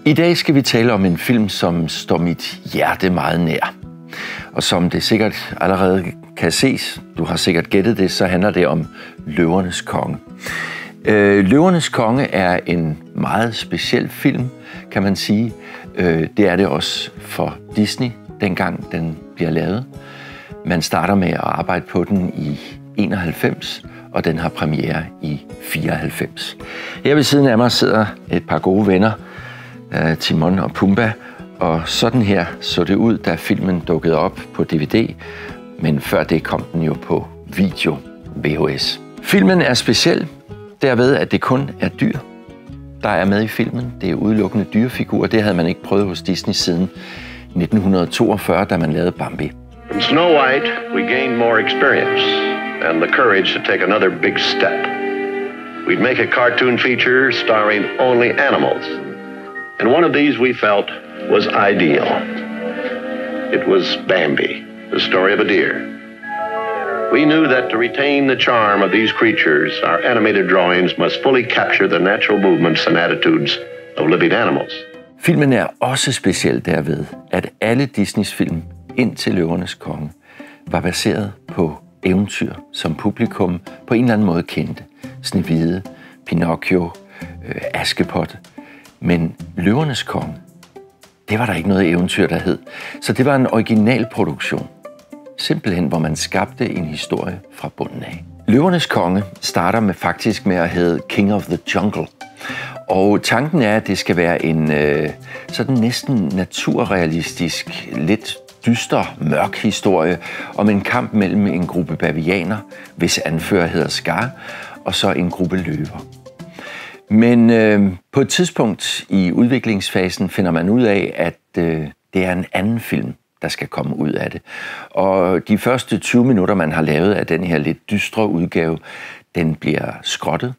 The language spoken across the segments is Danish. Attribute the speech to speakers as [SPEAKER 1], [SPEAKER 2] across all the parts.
[SPEAKER 1] I dag skal vi tale om en film, som står mit hjerte meget nær. Og som det sikkert allerede kan ses, du har sikkert gættet det, så handler det om Løvernes Konge. Løvernes Konge er en meget speciel film, kan man sige. Det er det også for Disney, dengang den bliver lavet. Man starter med at arbejde på den i 91, og den har premiere i 94. Her ved siden af mig sidder et par gode venner, Timon og Pumba, og sådan her så det ud, da filmen dukkede op på DVD, men før det kom den jo på video, VHS. Filmen er speciel derved, at det kun er dyr, der er med i filmen. Det er udelukkende dyrefigurer. Det havde man ikke prøvet hos Disney siden 1942, da man lavede Bambi.
[SPEAKER 2] From Snow White, we gained more experience and the courage to take another big step. We'd make a cartoon feature starring only animals. And one of these we felt was ideal. It was Bambi, the story of a deer. We knew that to retain the charm of these creatures, our animated drawings must fully capture the natural movements and attitudes of living animals.
[SPEAKER 1] Filmen er også speciel derved, at alle Disneys film indtil Løvernes Konge var baseret på eventyr, som publikum på en eller anden måde kendte. Snehvide, Pinocchio, Askepot. Men Løvernes Konge, det var der ikke noget eventyr, der hed. Så det var en originalproduktion. Simpelthen, hvor man skabte en historie fra bunden af. Løvernes Konge starter faktisk med at hedde King of the Jungle. Og tanken er, at det skal være en sådan næsten naturrealistisk, lidt dyster, mørk historie om en kamp mellem en gruppe bavianer, hvis anfører hedder Scar, og så en gruppe løver. Men på et tidspunkt i udviklingsfasen finder man ud af, at det er en anden film, der skal komme ud af det. Og de første 20 minutter, man har lavet af den her lidt dystre udgave, den bliver skrottet.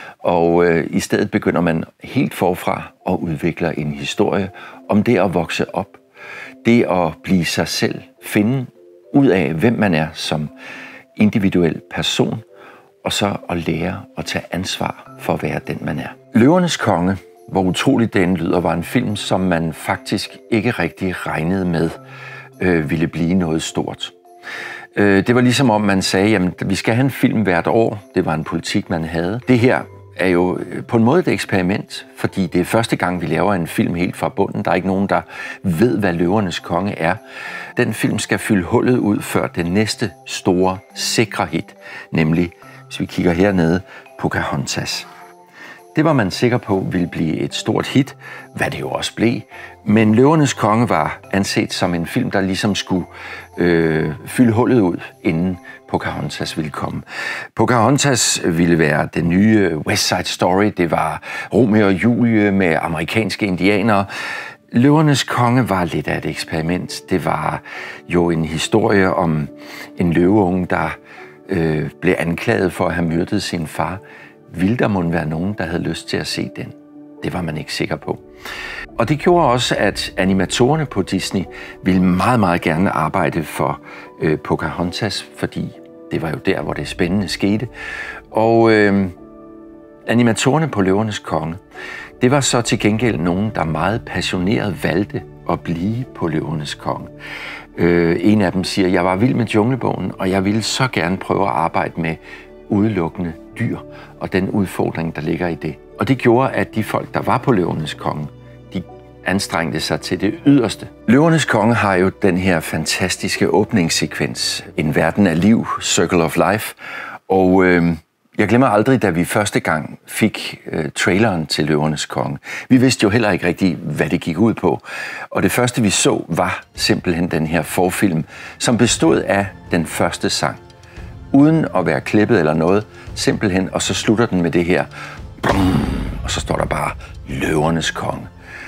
[SPEAKER 1] Og i stedet begynder man helt forfra og udvikler en historie om det at vokse op. Det at blive sig selv, finde ud af, hvem man er som individuel person, og så at lære at tage ansvar for at være den, man er. Løvernes Konge, hvor utroligt den lyder, var en film, som man faktisk ikke rigtig regnede med ville blive noget stort. Det var ligesom om man sagde, jamen vi skal have en film hvert år. Det var en politik, man havde. Det her er jo på en måde et eksperiment, fordi det er første gang, vi laver en film helt fra bunden. Der er ikke nogen, der ved, hvad Løvernes Konge er. Den film skal fylde hullet ud før den næste store, sikre hit, nemlig, hvis vi kigger hernede, Pocahontas. Det var man sikker på ville blive et stort hit, hvad det jo også blev. Men Løvernes Konge var anset som en film, der ligesom skulle fylde hullet ud, inden Pocahontas ville komme. Pocahontas ville være den nye West Side Story. Det var Romeo og Julie med amerikanske indianere. Løvernes Konge var lidt af et eksperiment. Det var jo en historie om en løveunge, der blev anklaget for at have myrdet sin far. Ville der måtte være nogen, der havde lyst til at se den? Det var man ikke sikker på. Og det gjorde også, at animatorerne på Disney ville meget, meget gerne arbejde for Pocahontas, fordi det var jo der, hvor det spændende skete. Og animatorerne på Løvernes Konge, det var så til gengæld nogen, der meget passioneret valgte at blive på Løvernes Konge. En af dem siger, jeg var vild med Junglebogen, og jeg ville så gerne prøve at arbejde med udelukkende dyr og den udfordring, der ligger i det. Og det gjorde, at de folk, der var på Løvernes Konge, de anstrengte sig til det yderste. Løvernes Konge har jo den her fantastiske åbningssekvens, En verden af liv, Circle of Life, og jeg glemmer aldrig, da vi første gang fik traileren til Løvernes Konge. Vi vidste jo heller ikke rigtig, hvad det gik ud på. Og det første, vi så, var simpelthen den her forfilm, som bestod af den første sang. Uden at være klippet eller noget, simpelthen, og så slutter den med det her. Og så står der bare Løvernes Konge.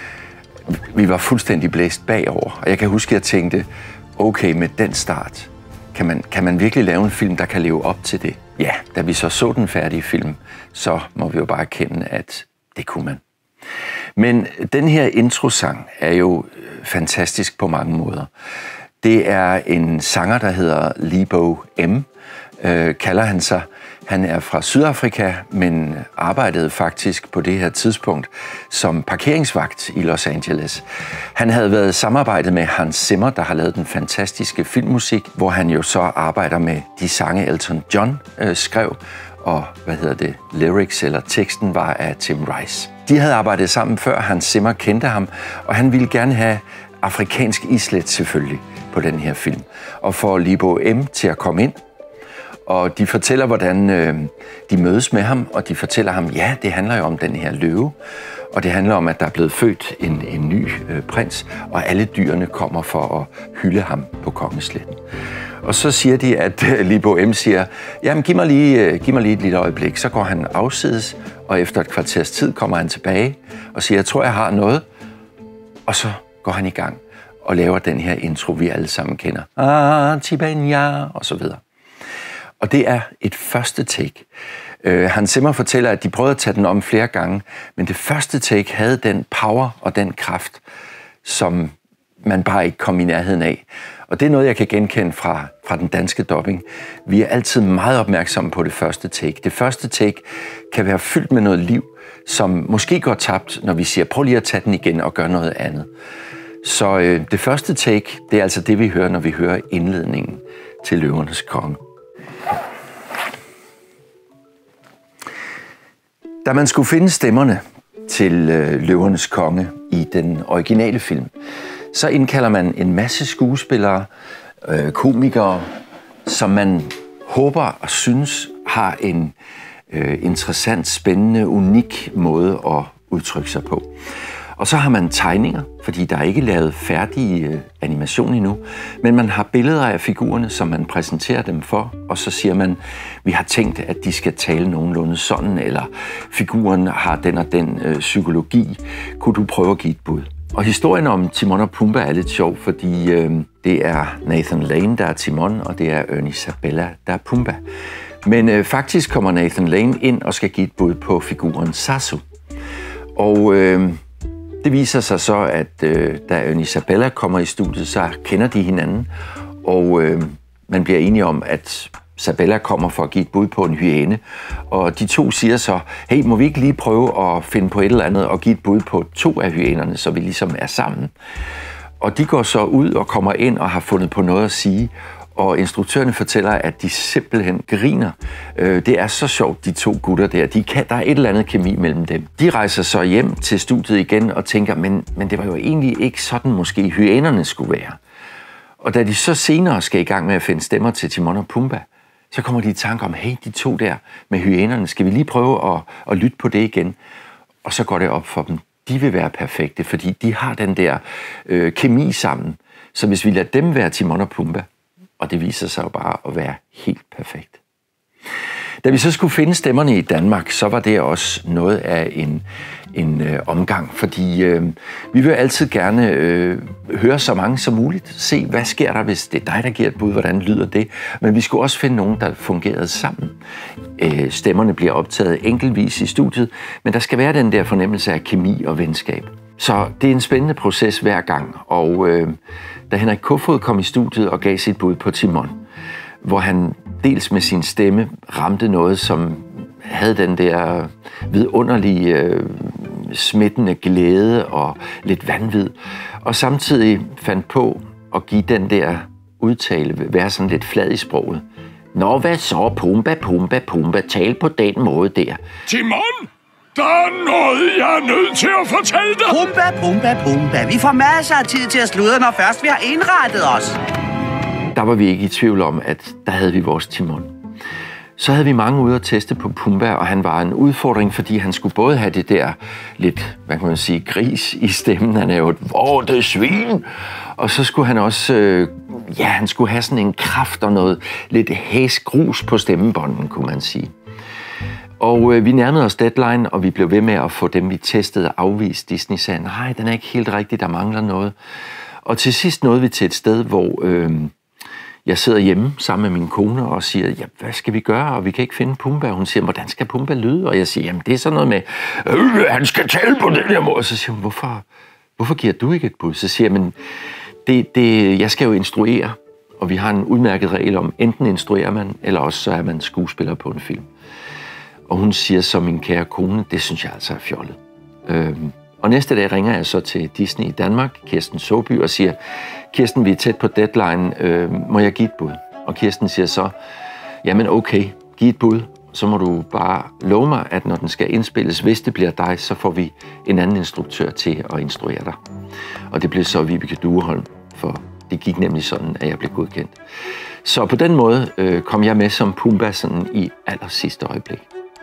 [SPEAKER 1] Vi var fuldstændig blæst bagover, og jeg kan huske, at jeg tænkte, okay, med den start, kan man virkelig lave en film, der kan leve op til det? Ja, da vi så den færdige film, så må vi jo bare erkende, at det kunne man. Men den her introsang er jo fantastisk på mange måder. Det er en sanger, der hedder Lebo M., kalder han sig. Han er fra Sydafrika, men arbejdede faktisk på det her tidspunkt som parkeringsvagt i Los Angeles. Han havde været samarbejdet med Hans Zimmer, der har lavet den fantastiske filmmusik, hvor han jo så arbejder med de sange, Elton John skrev, og lyrics eller teksten var af Tim Rice. De havde arbejdet sammen før Hans Zimmer kendte ham, og han ville gerne have afrikansk islet selvfølgelig på den her film, og får Lebo M til at komme ind. Og de fortæller, hvordan de mødes med ham, og de fortæller ham, ja, det handler jo om den her løve, og det handler om, at der er blevet født en ny prins, og alle dyrene kommer for at hylde ham på kongesletten. Og så siger de, at Lebo M siger, jamen giv mig lige et lille øjeblik. Så går han afsides, og efter et kvarters tid kommer han tilbage og siger, jeg tror, jeg har noget. Og så går han i gang og laver den her intro, vi alle sammen kender. Tibenya, og så videre. Og det er et første take. Hans Zimmer fortæller, at de prøvede at tage den om flere gange, men det første take havde den power og den kraft, som man bare ikke kom i nærheden af. Og det er noget, jeg kan genkende fra den danske dubbing. Vi er altid meget opmærksomme på det første take. Det første take kan være fyldt med noget liv, som måske går tabt, når vi siger, prøv lige at tage den igen og gøre noget andet. Så det første take, det er altså det, vi hører, når vi hører indledningen til Løvernes Konge. Da man skulle finde stemmerne til Løvernes Konge i den originale film, så indkalder man en masse skuespillere, komikere, som man håber og synes har en interessant, spændende, unik måde at udtrykke sig på. Og så har man tegninger, fordi der er ikke lavet færdige animation endnu, men man har billeder af figurerne, som man præsenterer dem for, og så siger man, vi har tænkt, at de skal tale nogenlunde sådan, eller figuren har den og den psykologi. Kunne du prøve at give et bud? Og historien om Timon og Pumba er lidt sjov, fordi det er Nathan Lane, der er Timon, og det er Ernie Sabella, der er Pumba. Men faktisk kommer Nathan Lane ind og skal give et bud på figuren Zazu. Og det viser sig så, at da Ernie Sabella kommer i studiet, så kender de hinanden, og man bliver enige om, at Sabella kommer for at give et bud på en hyæne, og de to siger så, hey, må vi ikke lige prøve at finde på et eller andet og give et bud på 2 af hyænerne, så vi ligesom er sammen. Og de går så ud og kommer ind og har fundet på noget at sige, og instruktørerne fortæller, at de simpelthen griner. Det er så sjovt, de 2 gutter der. Der er et eller andet kemi mellem dem. De rejser så hjem til studiet igen og tænker, men det var jo egentlig ikke sådan, måske hyænerne skulle være. Og da de så senere skal i gang med at finde stemmer til Timon og Pumba, så kommer de i tanke om, hey, de 2 der med hyænerne, skal vi lige prøve at lytte på det igen? Og så går det op for dem. De vil være perfekte, fordi de har den der kemi sammen. Så hvis vi lader dem være Timon og Pumba, og det viser sig jo bare at være helt perfekt. Da vi så skulle finde stemmerne i Danmark, så var det også noget af en omgang, fordi vi vil altid gerne høre så mange som muligt, se hvad sker der, hvis det er dig, der giver et bud, hvordan lyder det, men vi skulle også finde nogen, der fungerede sammen. Stemmerne bliver optaget enkeltvis i studiet, men der skal være den der fornemmelse af kemi og venskab. Så det er en spændende proces hver gang, og da Henrik Koefoed kom i studiet og gav sit bud på Timon, hvor han dels med sin stemme ramte noget, som havde den der vidunderlige, smittende glæde og lidt vanvid, og samtidig fandt på at give den der udtale, være sådan lidt flad i sproget. Nå, hvad så? Pumba, Pumba, Pumba, tal på den måde der.
[SPEAKER 3] Timon! Der er noget, jeg er nødt til at fortælle dig!
[SPEAKER 4] Pumba, Pumba, Pumba. Vi får masser af tid til at sludre, når først vi har indrettet os.
[SPEAKER 1] Der var vi ikke i tvivl om, at der havde vi vores Timon. Så havde vi mange ude at teste på Pumba, og han var en udfordring, fordi han skulle både have det der lidt, hvad kan man sige, gris i stemmen. Han er jo et vorte svin. Og så skulle han også, han skulle have sådan en kraft og noget lidt hæsgrus på stemmebånden, kunne man sige. Og vi nærmede os deadline, og vi blev ved med at få dem, vi testede, afvist. Disney sagde, nej, den er ikke helt rigtig, der mangler noget. Og til sidst nåede vi til et sted, hvor jeg sidder hjemme sammen med min kone og siger, ja, hvad skal vi gøre? Og vi kan ikke finde Pumba. Og hun siger, hvordan skal Pumba lyde? Og jeg siger, jamen det er sådan noget med, han skal tale på den her måde. Og så siger hun, hvorfor giver du ikke et bud? Så siger jeg, men jeg skal jo instruere, og vi har en udmærket regel om, enten instruerer man, eller også så er man skuespiller på en film. Og hun siger så, min kære kone, det synes jeg altså er fjollet. Og næste dag ringer jeg så til Disney i Danmark, Kirsten Såby, og siger, Kirsten, vi er tæt på deadline, må jeg give et bud? Og Kirsten siger så, jamen okay, giv et bud, så må du bare love mig, at når den skal indspilles, hvis det bliver dig, så får vi en anden instruktør til at instruere dig. Og det blev så Vibeke Dueholm, for det gik nemlig sådan, at jeg blev godkendt. Så på den måde kom jeg med som Pumbaa sådan i allersidste øjeblik.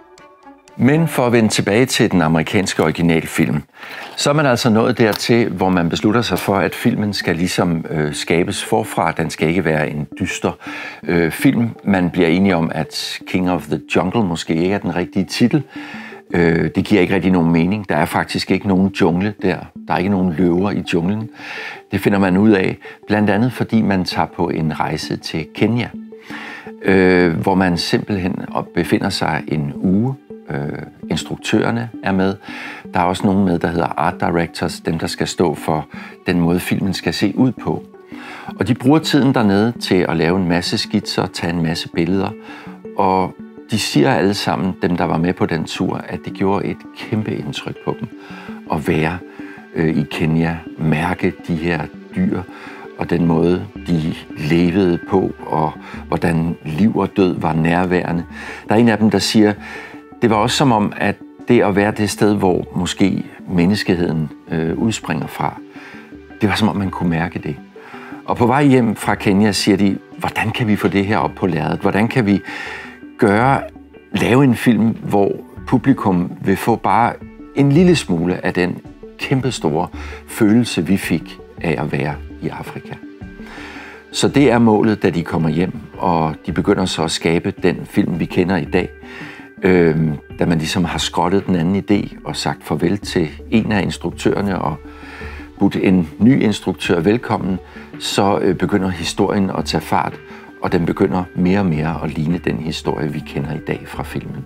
[SPEAKER 1] Men for at vende tilbage til den amerikanske originalfilm, så er man altså nået dertil, hvor man beslutter sig for, at filmen skal ligesom skabes forfra. Den skal ikke være en dyster film. Man bliver enige om, at King of the Jungle måske ikke er den rigtige titel. Det giver ikke rigtig nogen mening. Der er faktisk ikke nogen jungle der. Der er ikke nogen løver i junglen. Det finder man ud af, blandt andet fordi man tager på en rejse til Kenya, hvor man simpelthen befinder sig en uge. Instruktørerne er med. Der er også nogen med, der hedder art directors, dem der skal stå for den måde, filmen skal se ud på. Og de bruger tiden dernede til at lave en masse skitser, tage en masse billeder, og de siger alle sammen, dem der var med på den tur, at det gjorde et kæmpe indtryk på dem at være i Kenya, mærke de her dyr, og den måde, de levede på, og hvordan liv og død var nærværende. Der er en af dem, der siger, det var også som om, at det at være det sted, hvor måske menneskeheden udspringer fra, det var som om, man kunne mærke det. Og på vej hjem fra Kenya siger de, hvordan kan vi få det her op på lærredet? Hvordan kan vi lave en film, hvor publikum vil få bare en lille smule af den kæmpestore følelse, vi fik af at være i Afrika. Så det er målet, da de kommer hjem, og de begynder så at skabe den film, vi kender i dag. Da man ligesom har skrottet den anden idé og sagt farvel til en af instruktørerne og budt en ny instruktør velkommen, så begynder historien at tage fart, og den begynder mere og mere at ligne den historie, vi kender i dag fra filmen.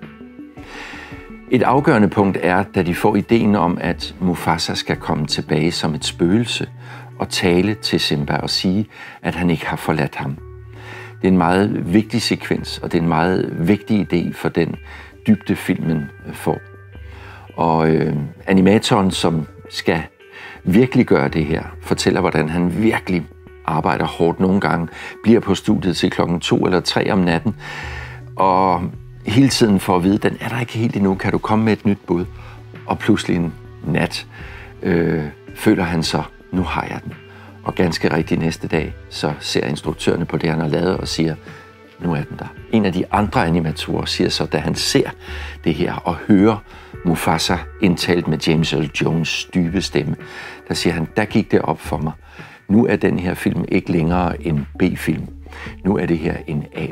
[SPEAKER 1] Et afgørende punkt er, da de får ideen om, at Mufasa skal komme tilbage som et spøgelse og tale til Simba og sige, at han ikke har forladt ham. Det er en meget vigtig sekvens, og det er en meget vigtig idé for den dybde, filmen får. Og animatoren, som skal virkelig gøre det her, fortæller, hvordan han virkelig arbejder hårdt nogle gange, bliver på studiet til 2 eller 3 om natten, og hele tiden får at vide, den er der ikke helt endnu, kan du komme med et nyt bud? Og pludselig en nat føler han så, nu har jeg den. Og ganske rigtig næste dag, så ser instruktørerne på det, han har lavet, og siger, nu er den der. En af de andre animatorer siger så, da han ser det her og hører Mufasa indtalt med James Earl Jones' dybe stemme, der siger han, der gik det op for mig. Nu er den her film ikke længere en B-film. Nu er det her en A+.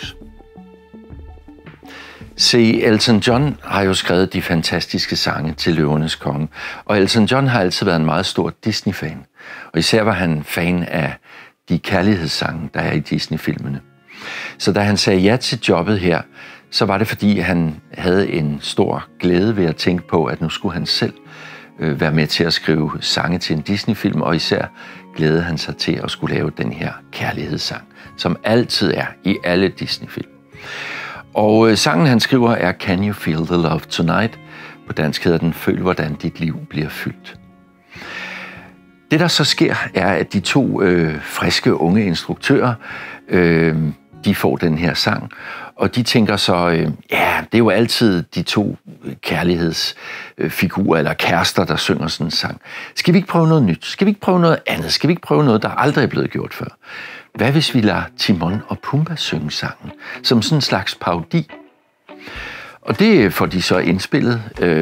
[SPEAKER 1] Se, Elton John har jo skrevet de fantastiske sange til Løvernes Konge, og Elton John har altid været en meget stor Disney-fan. Og især var han fan af de kærlighedssange, der er i Disney-filmene. Så da han sagde ja til jobbet her, så var det fordi, han havde en stor glæde ved at tænke på, at nu skulle han selv være med til at skrive sange til en Disney-film, og især glædede han sig til at skulle lave den her kærlighedssang, som altid er i alle Disney-film. Og sangen, han skriver, er Can You Feel the Love Tonight? På dansk hedder den Føl, hvordan dit liv bliver fyldt. Det, der så sker, er, at de 2 friske unge instruktører, de får den her sang, og de tænker så, ja, det er jo altid de 2 kærlighedsfigurer eller kærester, der synger sådan en sang. Skal vi ikke prøve noget nyt? Skal vi ikke prøve noget andet? Skal vi ikke prøve noget, der aldrig er blevet gjort før? Hvad hvis vi lader Timon og Pumba synge sangen, som sådan en slags parodi? Og det får de så indspillet,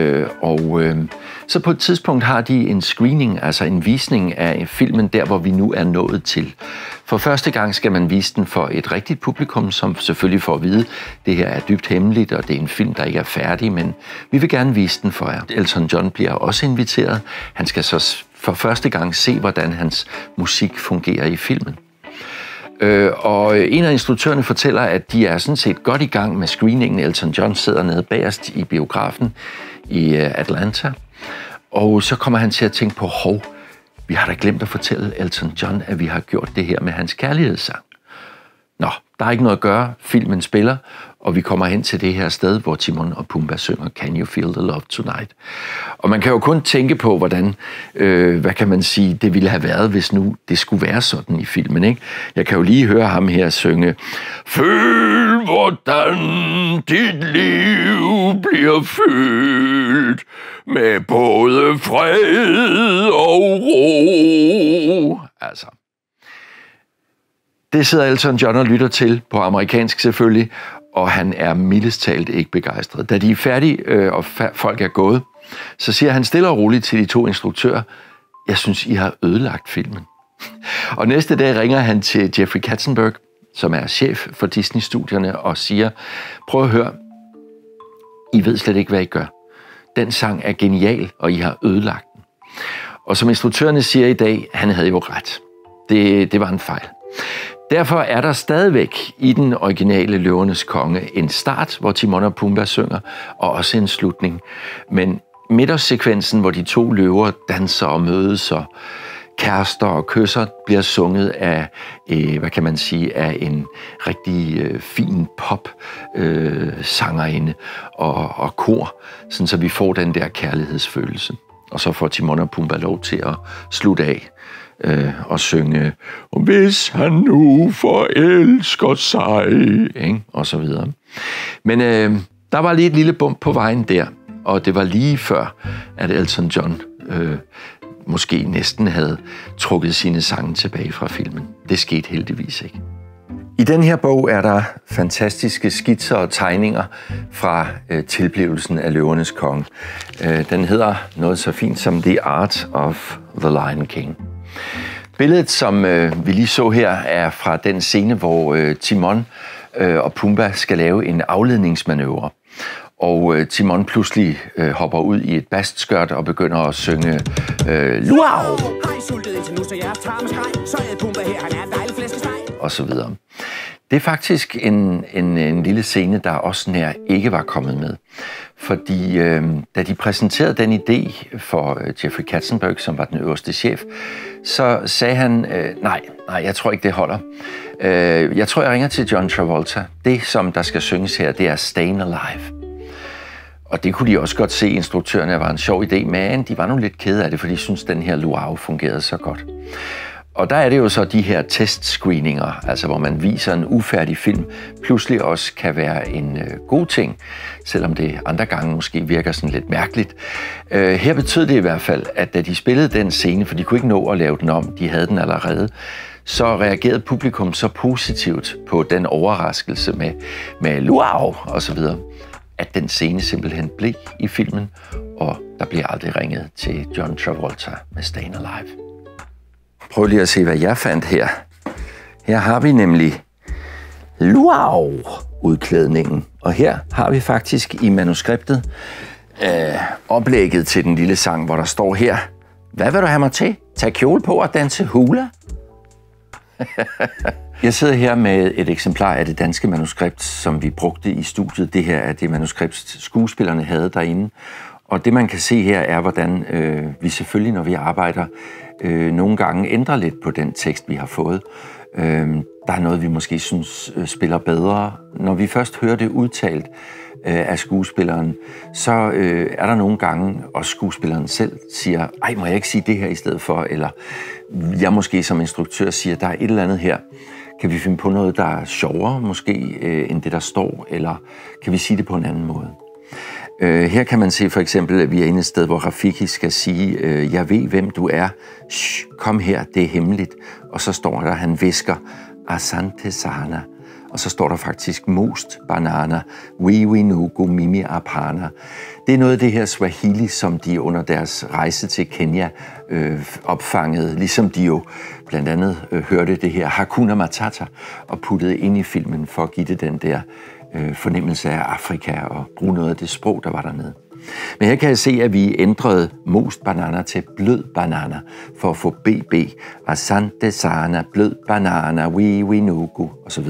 [SPEAKER 1] så på et tidspunkt har de en screening, altså en visning af filmen, der hvor vi nu er nået til. For første gang skal man vise den for et rigtigt publikum, som selvfølgelig får at vide, at det her er dybt hemmeligt, og det er en film, der ikke er færdig, men vi vil gerne vise den for jer. Elton John bliver også inviteret. Han skal så for første gang se, hvordan hans musik fungerer i filmen. Og en af instruktørerne fortæller, at de er sådan set godt i gang med screeningen. Elton John sidder nede bagerst i biografen i Atlanta. Og så kommer han til at tænke på, vi har da glemt at fortælle Elton John, at vi har gjort det her med hans kærlighedssang. Nå, der er ikke noget at gøre. Filmen spiller, Og vi kommer hen til det her sted, hvor Timon og Pumba synger Can You Feel the Love Tonight? Og man kan jo kun tænke på, hvordan, hvad kan man sige, det ville have været, hvis nu det skulle være sådan i filmen, ikke? Jeg kan jo lige høre ham her synge Føl, hvordan dit liv bliver fyldt med både fred og ro. Altså, det sidder Elton John og lytter til, på amerikansk selvfølgelig, og han er mildest talt ikke begejstret. Da de er færdige, og folk er gået, så siger han stille og roligt til de to instruktører, jeg synes, I har ødelagt filmen. Og næste dag ringer han til Jeffrey Katzenberg, som er chef for Disney-studierne, og siger, prøv at høre, I ved slet ikke, hvad I gør. Den sang er genial, og I har ødelagt den. Og som instruktørerne siger i dag, han havde jo ret. Det var en fejl. Derfor er der stadigvæk i den originale Løvernes Konge en start, hvor Timon og Pumba synger, og også en slutning. Men midtårssekvensen, hvor de to løver danser og mødes og kærester og kysser, bliver sunget af, hvad kan man sige, af en rigtig fin pop-sangerinde og kor, sådan så vi får den der kærlighedsfølelse. Og så får Timon og Pumba lov til at slutte af og synge, hvis han nu forelsker sig, ikke? Og så videre. Men der var lige et lille bump på vejen der, og det var lige før, at Elton John måske næsten havde trukket sine sange tilbage fra filmen. Det skete heldigvis ikke. I den her bog er der fantastiske skitser og tegninger fra tilblivelsen af Løvernes Konge. Den hedder noget så fint som The Art of the Lion King. Billedet, som vi lige så her, er fra den scene, hvor Timon og Pumba skal lave en afledningsmanøvre. Og Timon pludselig hopper ud i et bastskørt og begynder at synge luau! Og så videre. Det er faktisk en lille scene, der også nær ikke var kommet med. Fordi da de præsenterede den idé for Jeffrey Katzenberg, som var den øverste chef, så sagde han, nej, jeg tror ikke, det holder. Jeg tror, jeg ringer til John Travolta. Det, som der skal synges her, det er Stayin' Alive. Og det kunne de også godt se, instruktørerne var en sjov idé, men de var nu lidt kede af det, fordi de syntes, den her luau fungerede så godt. Og der er det jo så de her testscreeninger, altså hvor man viser en ufærdig film, pludselig også kan være en god ting, selvom det andre gange måske virker sådan lidt mærkeligt. Her betød det i hvert fald, at da de spillede den scene, for de kunne ikke nå at lave den om, de havde den allerede, så reagerede publikum så positivt på den overraskelse med luau og så videre, at den scene simpelthen blev i filmen, og der blev aldrig ringet til John Travolta med Stayin' Alive. Prøv lige at se, hvad jeg fandt her. Her har vi nemlig luau-udklædningen. Og her har vi faktisk i manuskriptet oplægget til den lille sang, hvor der står her: hvad vil du have mig til? Tag kjole på og danse hula? Jeg sidder her med et eksemplar af det danske manuskript, som vi brugte i studiet. Det her er det manuskript, skuespillerne havde derinde. Og det, man kan se her, er, hvordan vi selvfølgelig, når vi arbejder, nogle gange ændrer lidt på den tekst, vi har fået. Der er noget, vi måske synes spiller bedre. Når vi først hører det udtalt af skuespilleren, så er der nogle gange, og skuespilleren selv siger, ej, må jeg ikke sige det her i stedet for? Eller jeg måske som instruktør siger, der er et eller andet her. Kan vi finde på noget, der er sjovere måske, end det, der står? Eller kan vi sige det på en anden måde? Her kan man se for eksempel, at vi er inde et sted, hvor Rafiki skal sige, jeg ved, hvem du er. Shh, kom her, det er hemmeligt. Og så står der, han hvisker, Asante Sana. Og så står der faktisk most banana, wiwi nugu mimi apana. Det er noget af det her Swahili, som de under deres rejse til Kenya opfangede, ligesom de jo blandt andet hørte det her Hakuna Matata og puttede ind i filmen for at give det den der fornemmelse af Afrika og bruge noget af det sprog, der var dernede. Men her kan jeg se, at vi ændrede most banana til blød banana for at få BB. Asante Sana, blød banana, wiwi nugu osv.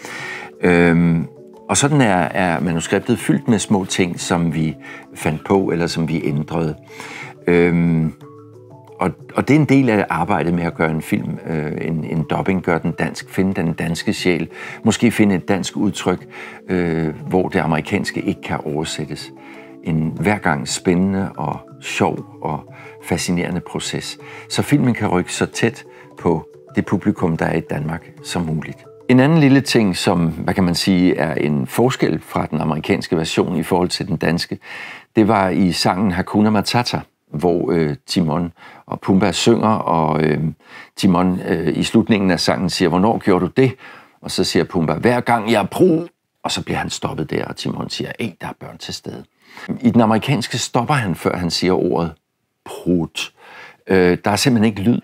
[SPEAKER 1] Og sådan er manuskriptet fyldt med små ting, som vi fandt på, eller som vi ændrede. Og det er en del af arbejdet med at gøre en film, en dubbing, gøre den dansk, finde den danske sjæl, måske finde et dansk udtryk, hvor det amerikanske ikke kan oversættes. En hver gang spændende og sjov og fascinerende proces, så filmen kan rykke så tæt på det publikum, der er i Danmark, som muligt. En anden lille ting, som, hvad kan man sige, er en forskel fra den amerikanske version i forhold til den danske, det var i sangen Hakuna Matata, hvor Timon og Pumbaa synger, og Timon i slutningen af sangen siger, hvornår gjorde du det? Og så siger Pumbaa, hver gang jeg brug, og så bliver han stoppet der, og Timon siger, der er børn til stede. I den amerikanske stopper han, før han siger ordet prut. Der er simpelthen ikke lyd.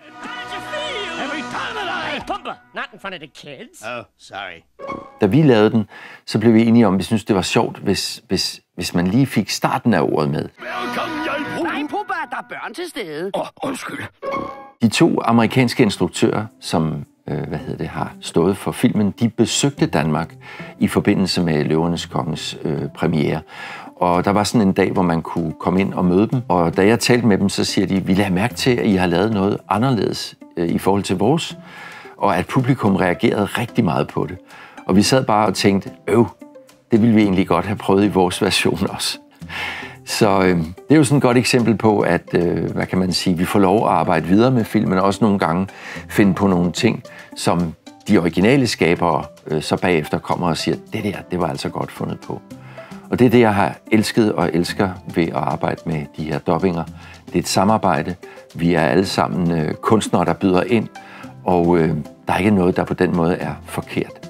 [SPEAKER 5] Not in front of the kids.
[SPEAKER 6] Oh, sorry.
[SPEAKER 1] Da vi lavede den, så blev vi enige om, at vi synes, det var sjovt, hvis man lige fik starten af ordet med.
[SPEAKER 4] Nej, Pumbaa, der er børn til stede.
[SPEAKER 3] Undskyld.
[SPEAKER 1] De 2 amerikanske instruktører, som har stået for filmen, de besøgte Danmark i forbindelse med Løvernes Konges premiere. Og der var sådan en dag, hvor man kunne komme ind og møde dem. Og da jeg talte med dem, så siger de, vi lader mærke til, at I har lavet noget anderledes i forhold til vores. Og at publikum reagerede rigtig meget på det. Og vi sad bare og tænkte, det ville vi egentlig godt have prøvet i vores version også. Så det er jo sådan et godt eksempel på, at hvad kan man sige, vi får lov at arbejde videre med filmen, og også nogle gange finde på nogle ting, som de originale skabere så bagefter kommer og siger, det var altså godt fundet på. Og det er det, jeg har elsket og elsker ved at arbejde med de her dubbinger. Det er et samarbejde. Vi er alle sammen kunstnere, der byder ind, og der er ikke noget, der på den måde er forkert.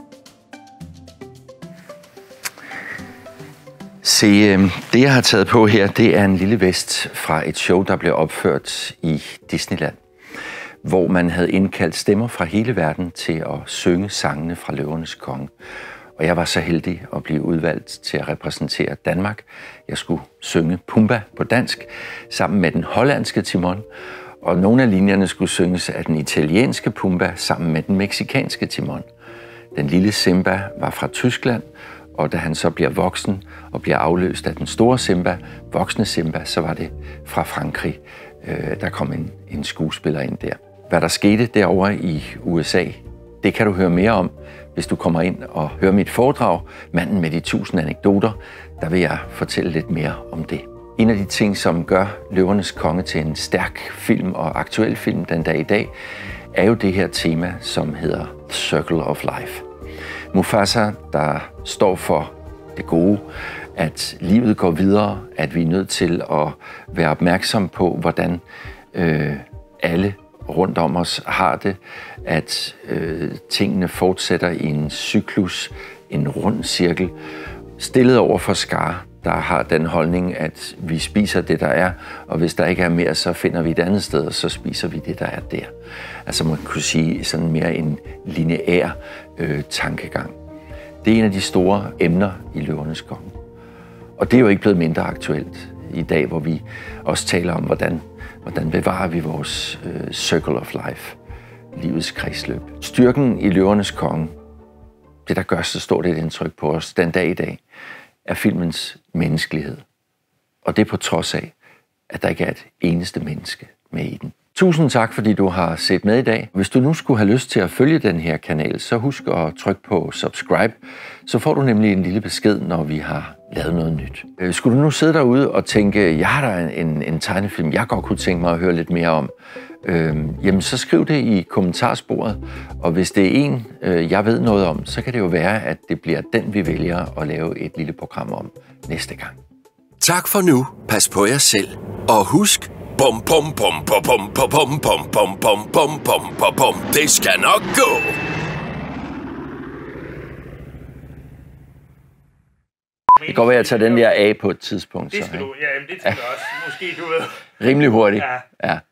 [SPEAKER 1] Se, det jeg har taget på her, det er en lille vest fra et show, der blev opført i Disneyland, hvor man havde indkaldt stemmer fra hele verden til at synge sangene fra Løvernes Konge. Og jeg var så heldig at blive udvalgt til at repræsentere Danmark. Jeg skulle synge Pumbaa på dansk, sammen med den hollandske Timon, og nogle af linjerne skulle synges af den italienske Pumbaa sammen med den mexikanske Timon. Den lille Simba var fra Tyskland, og da han så bliver voksen og bliver afløst af den store Simba, voksne Simba, så var det fra Frankrig. Der kom en skuespiller ind der. Hvad der skete derovre i USA, det kan du høre mere om, hvis du kommer ind og hører mit foredrag, Manden med de 1000 anekdoter. Der vil jeg fortælle lidt mere om det. En af de ting, som gør Løvernes Konge til en stærk film og aktuel film den dag i dag, er jo det her tema, som hedder The Circle of Life. Mufasa, der står for det gode, at livet går videre, at vi er nødt til at være opmærksom på, hvordan alle rundt om os har det, at tingene fortsætter i en cyklus, en rund cirkel, stillet over for Scar, der har den holdning, at vi spiser det, der er, og hvis der ikke er mere, så finder vi et andet sted, og så spiser vi det, der er der. Altså man kunne sige sådan mere en lineær tankegang. Det er en af de store emner i Løvernes Konge. Og det er jo ikke blevet mindre aktuelt i dag, hvor vi også taler om, hvordan bevarer vi vores circle of life, livets kredsløb. Styrken i Løvernes Konge, det der gør så stort et indtryk på os den dag i dag, er filmens menneskelighed. Og det er på trods af, at der ikke er et eneste menneske med i den. Tusind tak, fordi du har set med i dag. Hvis du nu skulle have lyst til at følge den her kanal, så husk at trykke på subscribe. Så får du nemlig en lille besked, når vi har lavet noget nyt. Skulle du nu sidde derude og tænke, jeg har der en tegnefilm, jeg godt kunne tænke mig at høre lidt mere om, jamen så skriv det i kommentarsporet. Og hvis det er en, jeg ved noget om, så kan det jo være, at det bliver den, vi vælger at lave et lille program om næste gang.
[SPEAKER 7] Tak for nu. Pas på jer selv. Og husk, bum bum bum bum bum bum bum bum bum bum bum bum bum. Det skal nok gå.
[SPEAKER 1] Det kan godt være, at jeg tager den der af på et tidspunkt.
[SPEAKER 8] Det skal du, ja, det tænker jeg også. Måske, du ved.
[SPEAKER 1] Rimelig hurtigt.
[SPEAKER 8] Ja.
[SPEAKER 1] Ja.